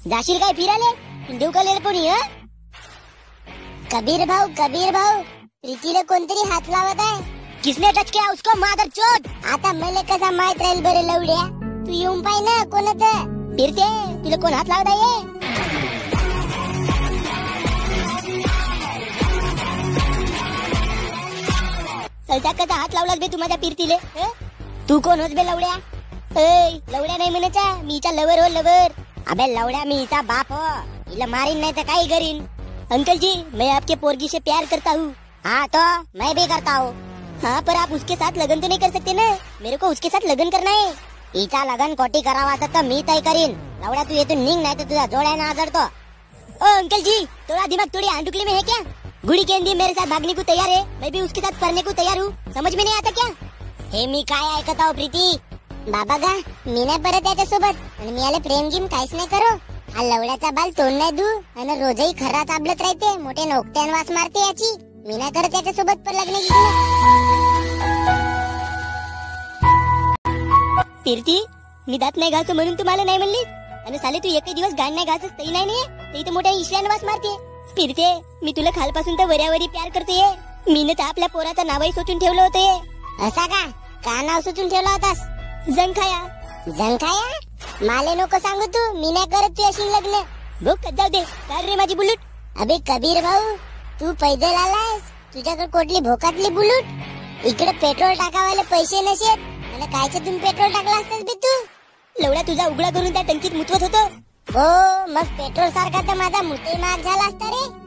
जाशील काय फिराले देऊ का कोणी? कबीर भाऊ प्रीतीला कोणतरी हात लावत आहे. किसने टच किया उसको मादर चोद? आता मला कसा माहित राहील बरं लवड्या? तू येऊन पाय ना कोणाचं फिरते तुला कोण हात लावत आहे? कसा हात लावलास बे तू माझ्या फिरतीले? तू कोण होत बे लवड्या? लवड्या नाही म्हणायचा, मीचा लवर हो लवर. अबे लवड्या मी इचा बाप हो, इला मारीन नहीं तो काही करीन. अंकल जी मैं आपके पोरगी से प्यार करता हूँ. हाँ तो मैं भी करता हूँ. हाँ पर आप उसके साथ लगन तो नहीं कर सकते ना? मेरे को उसके साथ लगन करना है. इचा लगन कोटी करावा तर मी तय करीन. लवड्या तू येतून निघ नाही तर तुझा जोड्या ना आजडतो. ओ अंकल जी थोड़ा दिमाग थोड़ी आंडुकली में है क्या? गुड़ी केंदी मेरे साथ भागने को तैयार है, मैं भी उसके साथ पढ़ने को तैयार हूँ. समझ में नहीं आता क्या? हे मी काय ऐकत आहो प्रीती? बाबा गा मी नाही परत त्याच्यासोबत आणि मी आले प्रेम गिम काहीच नाही करो. हा लवड्याचा बाल तोंड नाही दू आणि रोजही खरा ताबलत राहते, मोठे नोकट्यान वास मारते याची. मी नाही करत त्याच्यासोबत पर लग्न फिरती. मी दात नाही घासो म्हणून तुम्हाला नाही म्हणलीस आणि साले तू एकही दिवस गाण नाही घासत तरी नाही ते इथं मोठ्या ईश्वरान वास मारते. फिरते मी तुला खालपासून तर वऱ्यावरी प्यार करते. मीनं तर आपल्या पोराचं नावही सोचून ठेवलं होतं. असा का नाव सोचून ठेवलं होतास? जंखाया माले नको सांगू तू, मी नाही करत तू अशी लग्न. भूक जाऊ दे काढ रे माझी बुलूट. अबे कबीर भाऊ तू पैदल आलास, तुझ्याकडे कोटली भोकातली बुलूट. इकडे पेट्रोल टाकावाले पैसे नसेत आणि कायचे तुम्ही पेट्रोल टाकला असतास बे तू? लवड्या तुझा उघडा करून त्या टंकीत मुतवत होतो. हो मग पेट्रोल सारखा तर माझा मुते महाग झाला असता रे.